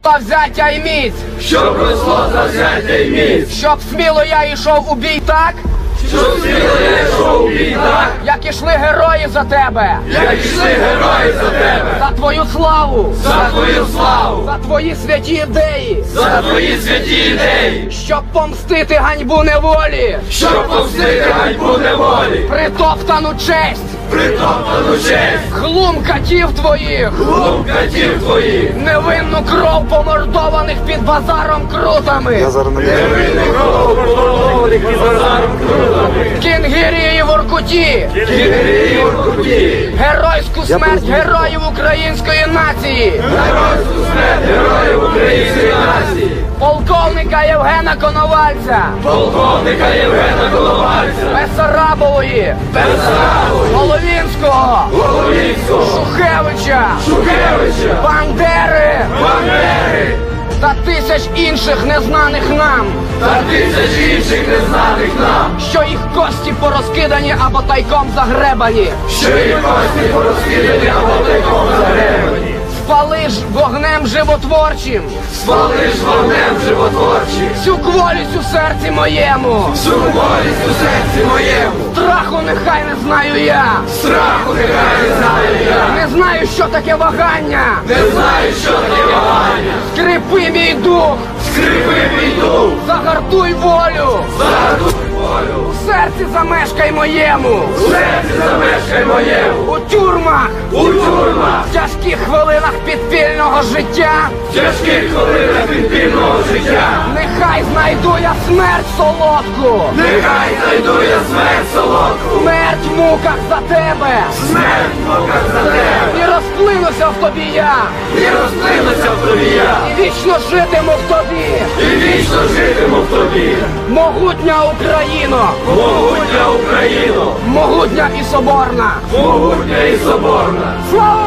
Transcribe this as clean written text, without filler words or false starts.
Завзяття й міць, щоб росло завзяття й міць, щоб сміло я йшов у бій так, щоб сміло я йшов у бій так, як ішли герої за тебе, як ішли герої за тебе, за твою славу, за твою славу, за твої святі ідеї, за твої святі ідеї, щоб помстити ганьбу неволі, щоб повстити ганьбу неволі, притоптану честь, притоптану честь, глум катів твоїх, глум катів твоїх, невинну кров помордованих під базаром крутами, невинний кров помордованих під базаром крутами, в Кінгірії і Воркуті, Кінгірії і Воркуті, геройську смерть героїв української нації, геройську смерть героїв української нації, полковника Євгена Коновальця, полковника Євгена Коновальця, Бессарабової, Головінського, Головінського, Шухевича, Шухевича, Бандери Бандери та тисяч інших незнаних нам, та тисяч інших незнаних нам, що їх кості порозкидані або тайком загребані. що їх кості порозкидані або тайком загребані. Спали ж вогнем животворчим Спалиш вогнем животворчим всю кволість у серці моєму, всю болість у серці моєму, страху нехай не знаю я, страху нехай не знаю я, не знаю, що таке вагання, не знаю, що таке вагання, скрипи мій дух, скрипи мій дух, загартуй волю, загартуй волю, в серці замешкай моєму, у серці замешкай моєму, у тюрмах, у тюрмах, в тяжких хвилинах підпільного життя, в тяжких хвилинах підпільного життя, нехай знайду я смерть солодку, нехай знайду я смерть солодку, смерть в муках за тебе, смерть в муках за тебе, і розплинуся в тобі я, і розплинуся в тобі я, і вічно житиму в тобі, і вічно житиму в тобі. могутня Україно, Могутня Україно, могутня і соборна, могутня і соборна. слава